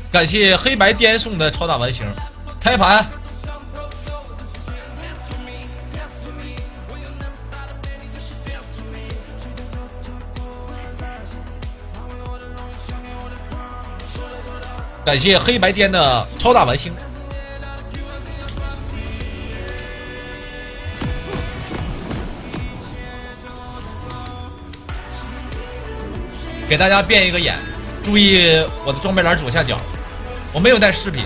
感谢黑白颠送的超大完形，开盘。感谢黑白颠的超大完星。给大家变一个眼，注意我的装备栏左下角，我没有带饰品，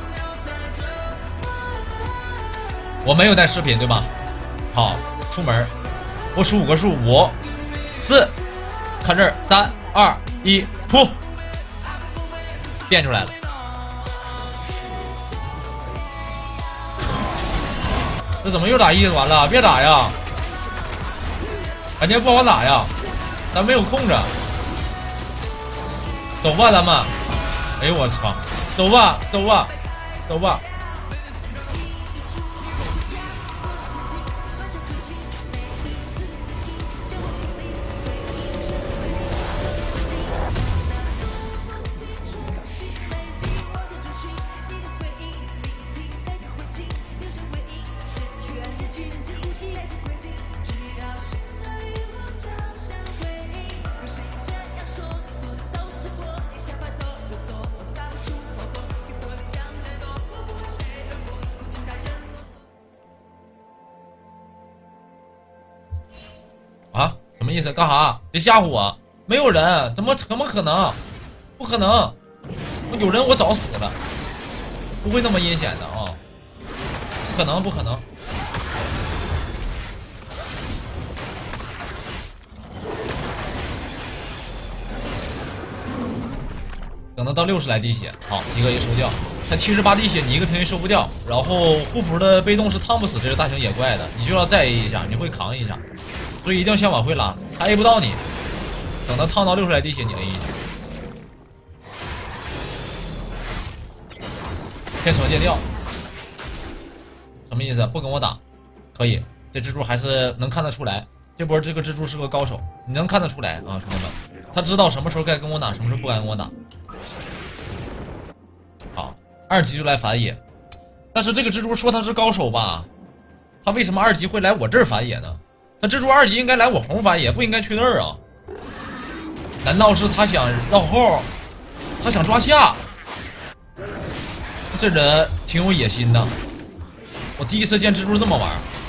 我没有带饰品，对吗？好，出门，我数5个数，5、4，看这儿，3、2、1，出，变出来了。这怎么又打1团了？别打呀！感觉不好打呀，咱没有控制。走吧，咱们！哎呦我操！走吧，走吧，走吧！啊，什么意思？干啥？别吓唬我！没有人，怎么可能？不可能！有人我早死了，不会那么阴险的啊！不可能，不可能！等他到60来滴血，好，一个一收掉。他78滴血，你一个平 A 收不掉。然后护符的被动是烫不死这个大型野怪的，你就要再 A 一下，你会扛一下。所以一定要先往回拉，他 A 不到你，等他烫到60来滴血，你 A 一下。先惩戒掉，什么意思？不跟我打，可以。这蜘蛛还是能看得出来，这波这个蜘蛛是个高手，你能看得出来啊，兄弟们，他知道什么时候该跟我打，什么时候不该跟我打。好，2级就来反野，但是这个蜘蛛说他是高手吧，他为什么2级会来我这儿反野呢？那蜘蛛2级应该来我红反野，不应该去那儿啊？难道是他想绕后？他想抓下？这人挺有野心的。我第一次见蜘蛛这么玩，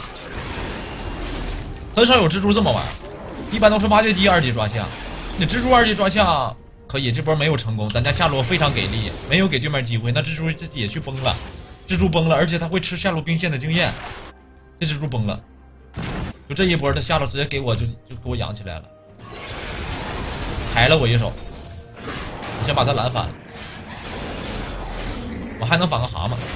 很少有蜘蛛这么玩，一般都是挖掘机2级抓下。你蜘蛛2级抓下可以，这波没有成功，咱家下路非常给力，没有给对面机会，那蜘蛛也去崩了，蜘蛛崩了，而且他会吃下路兵线的经验，这蜘蛛崩了。就这一波，他下路直接给我就给我养起来了，抬了我一手，我先把他拦反，我还能反个蛤蟆，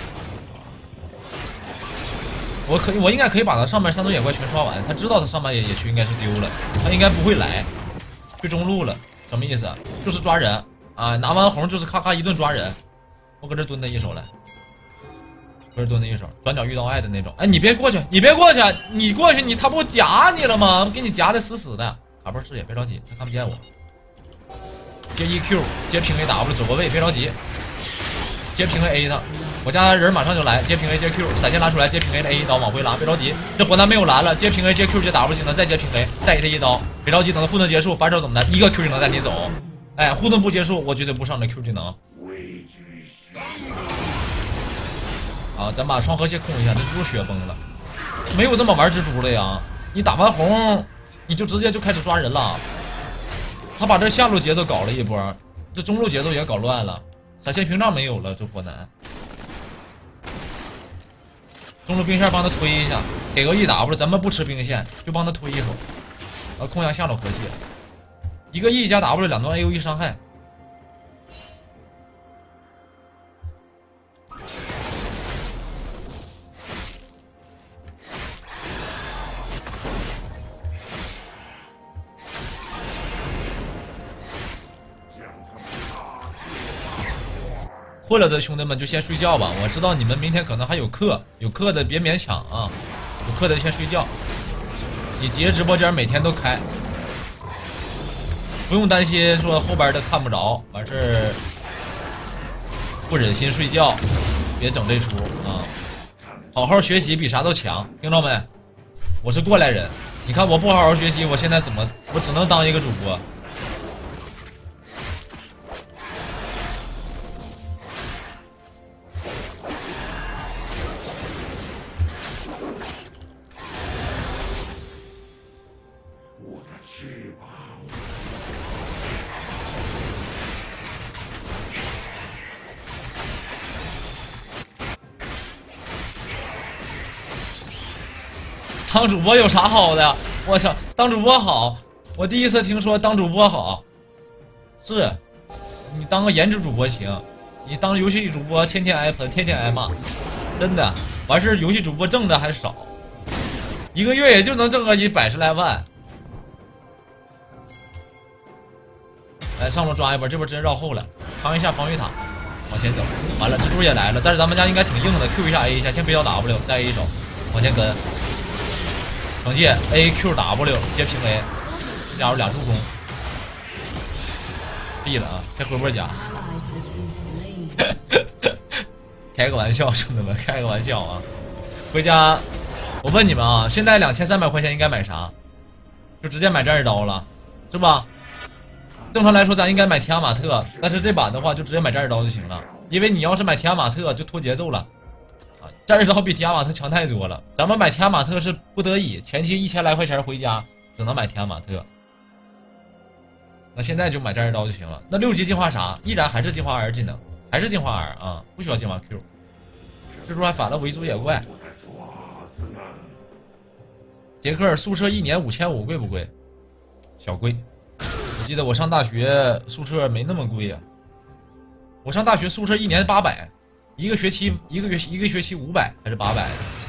我应该可以把他上面3头野怪全刷完，他知道他上面野区应该是丢了，他应该不会来，去中路了，什么意思？就是抓人啊，拿完红就是咔咔一顿抓人，我搁这蹲他一手来。不是蹲他一手，转角遇到爱的那种。哎，你别过去，你别过去，你过去他不夹你了吗？给你夹的死死的。卡波视野，别着急，他看不见我。接 EQ， 接平 AW， 走个位，别着急。接平 A 他，我家人马上就来，接平 A 接 Q， 闪现拉出来，接平 A 的 A 一刀往回拉，别着急。这火男没有蓝了，接平 A 接 Q 接 W 技能，再接平 A， 再给他一刀，别着急，等他护盾结束，反手怎么的？一个 Q 技能带你走。哎，护盾不结束，我绝对不上这 Q 技能。啊，咱把双河蟹控一下，这蜘蛛血崩了，没有这么玩蜘蛛的呀！你打完红，你就直接就开始抓人了。他把这下路节奏搞了一波，这中路节奏也搞乱了，闪现屏障没有了，这火男。中路兵线帮他推一下，给个 EW， 咱们不吃兵线，就帮他推一手，控下下路河蟹，一个 E 加 W 2段 AOE 伤害。困了的兄弟们就先睡觉吧，我知道你们明天可能还有课，有课的别勉强啊，有课的先睡觉。你杰直播间每天都开，不用担心说后边的看不着，完事不忍心睡觉，别整这出啊！好好学习比啥都强，听着没？我是过来人，你看我不好好学习，我现在怎么？我只能当一个主播。当主播有啥好的？我操，当主播好！我第一次听说当主播好。是，你当个颜值主播行，你当游戏主播天天挨喷，天天挨骂，真的。完事游戏主播挣的还少，一个月也就能挣个110来万。来上路抓一波，这波真绕后了，扛一下防御塔，往前走。完了，蜘蛛也来了，但是咱们家应该挺硬的 ，Q 一下 A 一下，先不要 W， 再 A 一手，往前跟。惩戒 A Q W 接平 A， 加入2助攻，毙了啊！开回波甲，开个玩笑，兄弟们，开个玩笑啊！回家，我问你们啊，现在2300块钱应该买啥？就直接买战士刀了，是吧？正常来说，咱应该买提亚马特，但是这把的话就直接买战士刀就行了，因为你要是买提亚马特就拖节奏了。战士刀比提亚马特强太多了，咱们买提亚马特是不得已，前期1000来块钱回家只能买提亚马特。那现在就买战士刀就行了。那6级进化啥？依然还是进化 R 技能，还是进化 R 啊，不需要进化 Q。蜘蛛还反了我一组野怪。杰克宿舍1年5500贵不贵？小贵。我记得我上大学宿舍没那么贵呀、我上大学宿舍1年800。一个学期500还是800？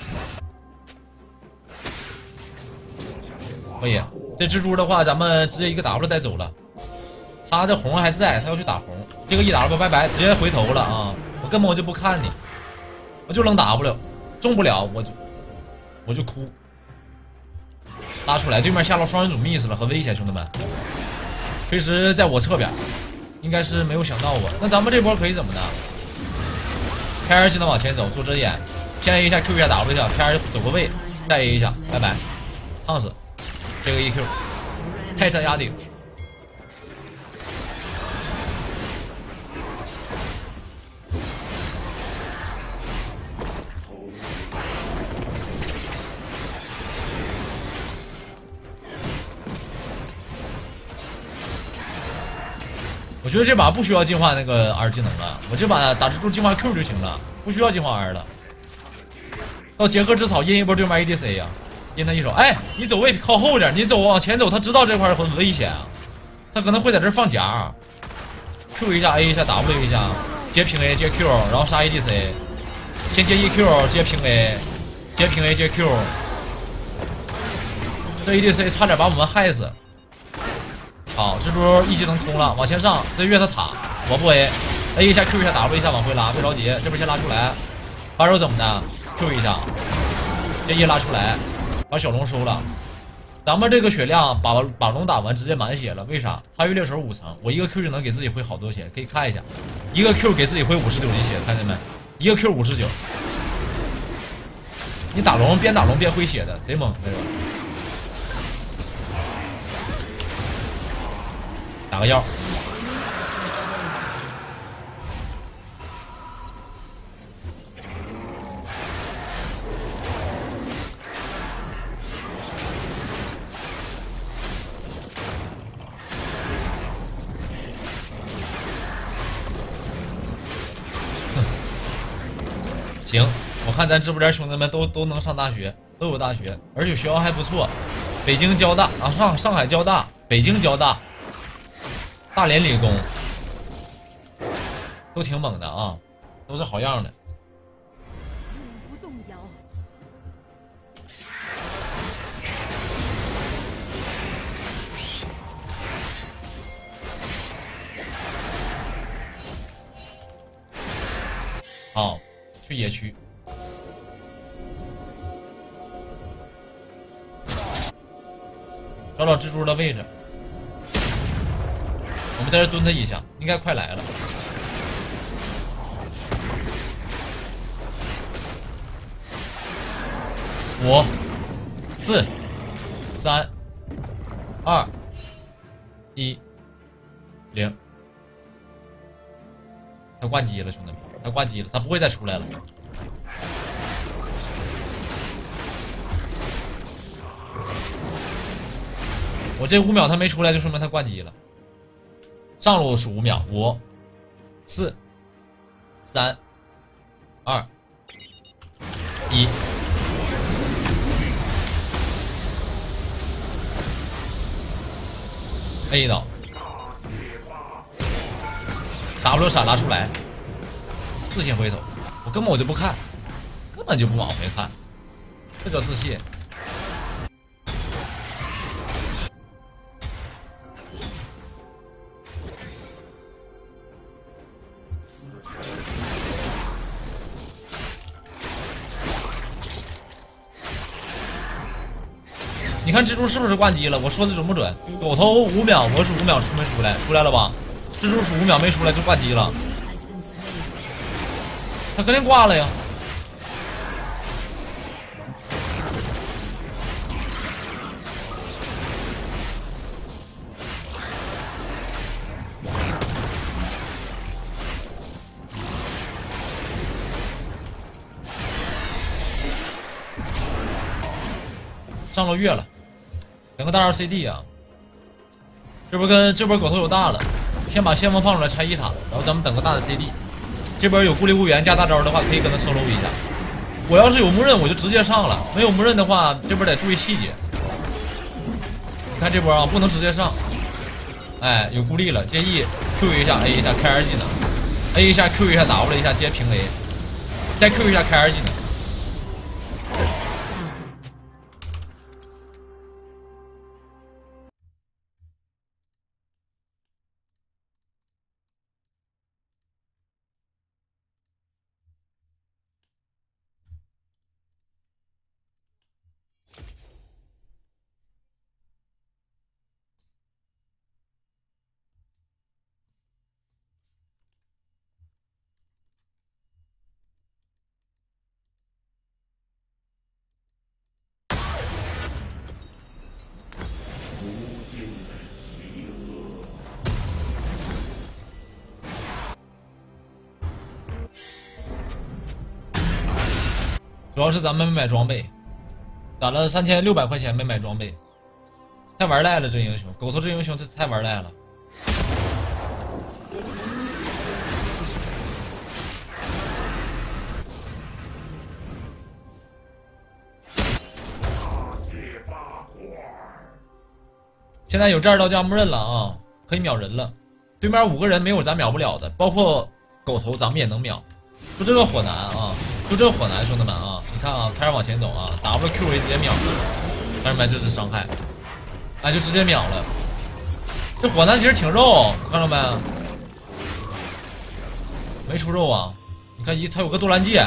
可以，这蜘蛛的话，咱们直接一个 W 带走了。他这红还在，他要去打红，这个一 W 拜拜，直接回头了啊！我根本就不看你，我就扔 W， 中不了我就哭。拉出来，对面下路双人组 miss 了，很危险，兄弟们。锤石在我侧边，应该是没有想到我。那咱们这波可以怎么呢？开 R 技能往前走，做遮掩，先 A 一下 Q 一下 W 一下，开 R 走个位，再 A 一下，拜拜，烫死，这个 EQ， 泰山压顶。我觉得这把不需要进化那个 R 技能了，我这把打蜘蛛进化 Q 就行了，不需要进化 R 了。到杰克之草阴一波对面 ADC 呀、阴他一手。哎，你走位靠后点，你走往前走，他知道这块很危险啊，他可能会在这放夹。Q 一下 A 一下 W 一下，接平 A 接 Q， 然后杀 ADC， 先接 EQ 接平 A， 接平 A 接 Q， 这 ADC 差点把我们害死。好，蜘蛛一技能空了，往前上，再越他塔，我不 A 一下 Q 一下 W 一下往回拉，别着急，这边先拉出来，把手怎么的 Q 一下，这一拉出来，把小龙收了。咱们这个血量把龙打完直接满血了，为啥？他越猎手5层，我一个 Q 就能给自己回好多血，可以看一下，一个 Q 给自己回59滴血，看见没？一个 Q 59，你打龙边打龙边回血的，贼猛，这个。打个药。行，我看咱直播间兄弟们都能上大学，都有大学，而且学校还不错，北京交大啊，上海交大，北京交大。大连理工都挺猛的啊，都是好样的。 不动摇。 好，去野区。找找蜘蛛的位置。我们在这蹲他一下，应该快来了。 5、4、3、2、1、0。他关机了，兄弟们，他关机了，他不会再出来了。我这5秒他没出来，就说明他关机了。上路数5秒，5、4、3、2、1。A 到 W 闪拉出来，自信回头，我根本就不看，根本就不往回看，这叫自信。你看蜘蛛是不是关机了？我说的准不准？狗头5秒，我数5秒，出没出来？出来了吧？蜘蛛数5秒没出来就关机了，他肯定挂了呀。上路越了，两个大二 CD 啊！这波狗头有大了，先把先锋放出来拆1塔，然后咱们等个大的 CD。这边有孤立无援加大招的话，可以跟他 solo 一下。我要是有木刃，我就直接上了；没有木刃的话，这边得注意细节。你看这波啊，不能直接上。哎，有孤立了，接 E Q 一下 A 一下开 R 技能 ，A 一下 Q 一下 W 一下接平 A， 再 Q 一下开 R 技能。主要是咱们没买装备，攒了3600块钱没买装备，太玩赖了。这英雄，狗头这英雄这太玩赖了。现在有这2道加木刃了啊，可以秒人了。对面5个人没有咱秒不了的，包括狗头咱们也能秒。就这个火男啊，就这个火男，兄弟们啊，你看啊，开始往前走啊 ，WQA 直接秒了，看着没？这是伤害，哎，就直接秒了。这火男其实挺肉，看到没？没出肉啊！你看他有个多兰戒，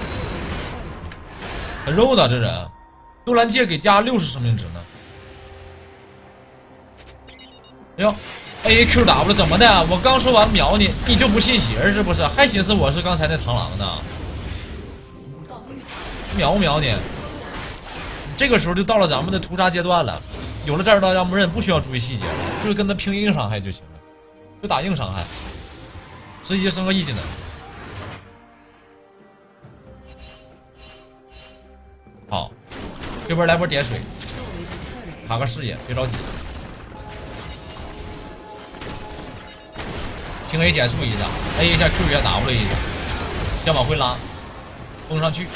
很肉的这人，多兰戒给加60生命值呢。哎呦 ，AQW 怎么的？我刚说完秒你，你就不信邪是不是？还寻思我是刚才那螳螂呢？秒不秒你？这个时候就到了咱们的屠杀阶段了。有了这2道加木刃，不需要注意细节了，就是跟他拼硬伤害就行了，就打硬伤害，直接升个1技能。好，这边来波点水，卡个视野，别着急。平 A 减速一下 ，A 一下 Q 一下 W 一下，先往回拉，冲上去，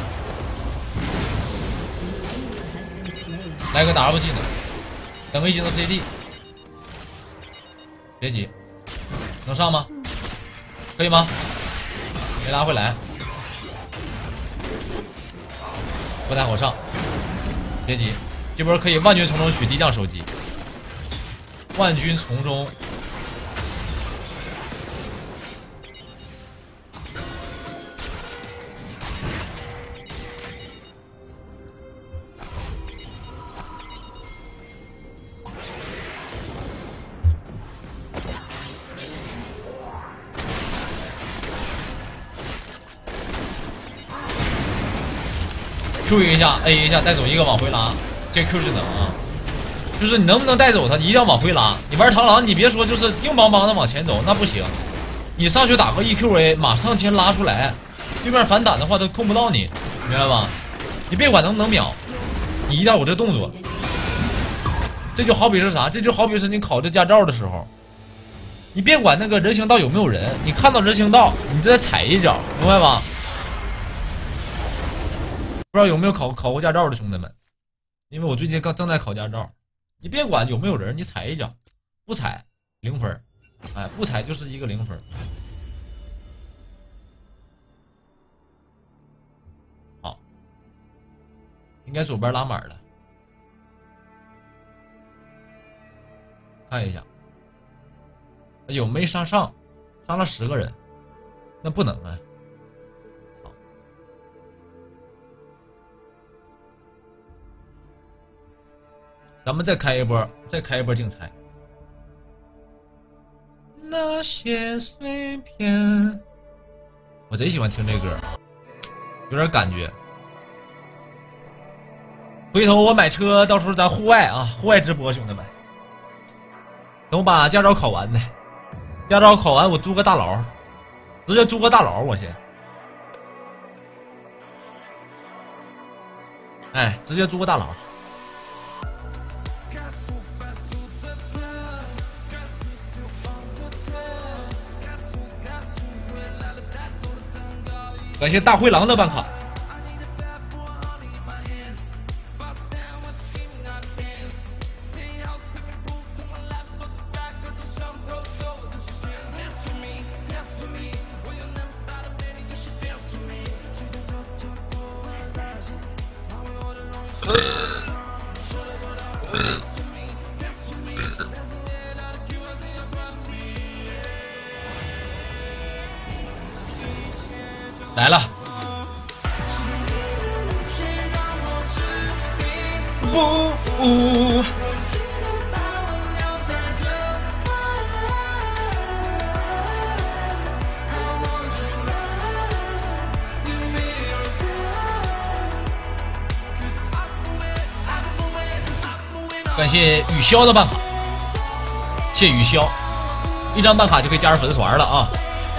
来个 W 技能，等个1技能 CD， 别急，能上吗？可以吗？没拉回来，不太好上，别急，这波可以万军从中取低降手机，万军从中。 ，Q 一下 A 一下带走一个往回拉，这 Q 技能啊，就是你能不能带走他，你一定要往回拉。你玩螳螂，你别说就是硬邦邦的往前走，那不行。你上去打个 EQA， 马上先拉出来，对面反弹的话他控不到你，明白吧？你别管能不能秒，你一定要有这动作。这就好比是啥？这就好比是你考这驾照的时候，你别管那个人行道有没有人，你看到人行道，你就再踩一脚，明白吧？不知道有没有考过驾照的兄弟们？因为我最近正在考驾照，你别管有没有人，你踩一脚，不踩0分，哎，不踩就是一个0分。好，应该左边拉满了，看一下，有没上，上了10个人，那不能啊。咱们再开一波竞猜。那些碎片，我贼喜欢听这歌，有点感觉。回头我买车，到时候咱户外啊，户外直播，兄弟们。等我把驾照考完呢，驾照考完我租个大牢，直接租个大牢，我先。哎，直接租个大牢。感谢大灰狼的办卡。来了，不，感谢雨潇的办卡，谢雨潇，一张办卡就可以加入粉丝团了啊！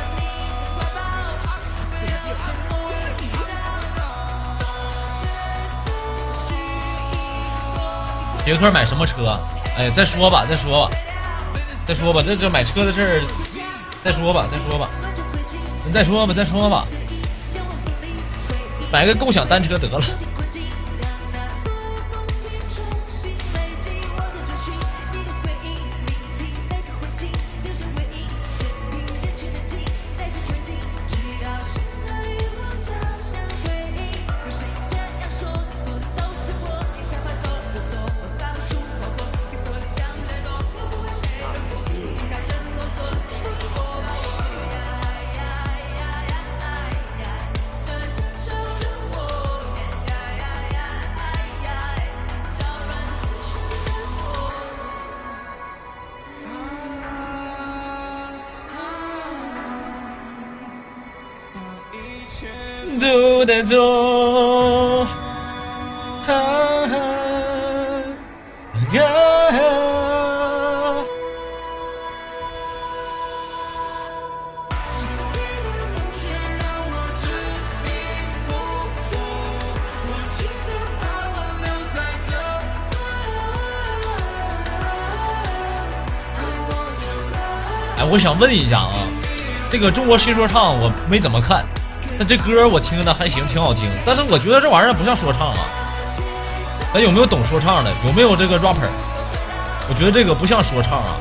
杰克买什么车？哎，再说吧，这买车的事儿，再说吧，买个共享单车得了。都得走，哎，我想问一下啊，这个中国新说唱我没怎么看。但这歌我听的还行，挺好听，但是我觉得这玩意儿不像说唱啊。咱有没有懂说唱的？有没有这个 rapper？ 我觉得这个不像说唱啊，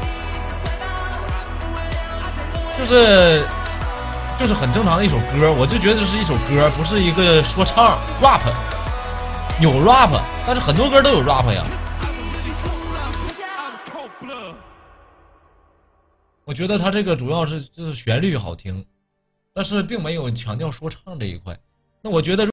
就是很正常的一首歌，我就觉得这是一首歌，不是一个说唱 rap。有 rap， 但是很多歌都有 rap 呀。我觉得它这个主要是就是旋律好听。但是并没有强调说唱这一块，那我觉得。